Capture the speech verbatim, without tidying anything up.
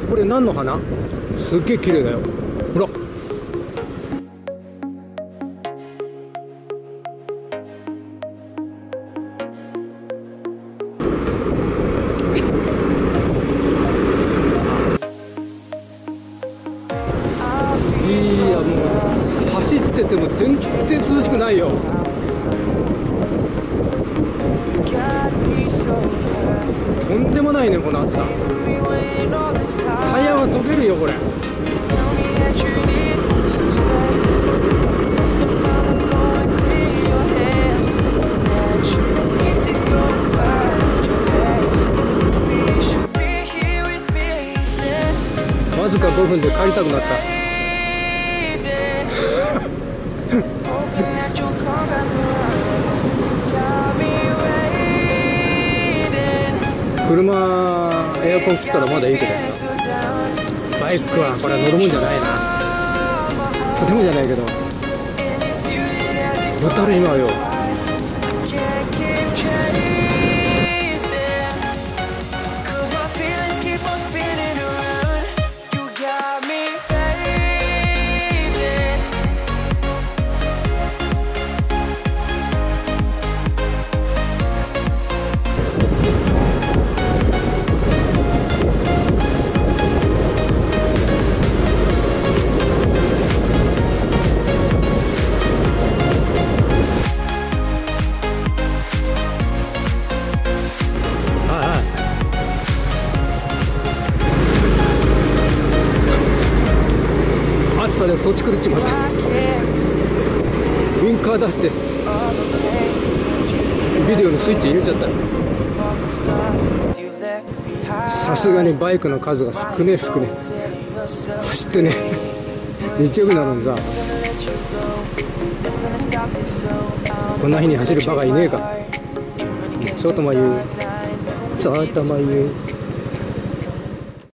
これ何の花？すっげえ綺麗だよ。ほら。いや、もう走ってても全然涼しくないよ。とんでもないね、この暑さ。タイヤが溶けるよ、これ。わずかごふんで帰りたくなった。車エアコン切ったらまだいいけどさ、バイクはこれは乗るもんじゃないな。とてもじゃないけどぶたれ今よ。暑さで土地狂っちまってウインカー出してビデオのスイッチ入れちゃった。さすがにバイクの数が少ねえ少ねえ。走ってね日曜日なのにさ、こんな日に走るバカいねえか。ちょっとまゆちょっとまゆ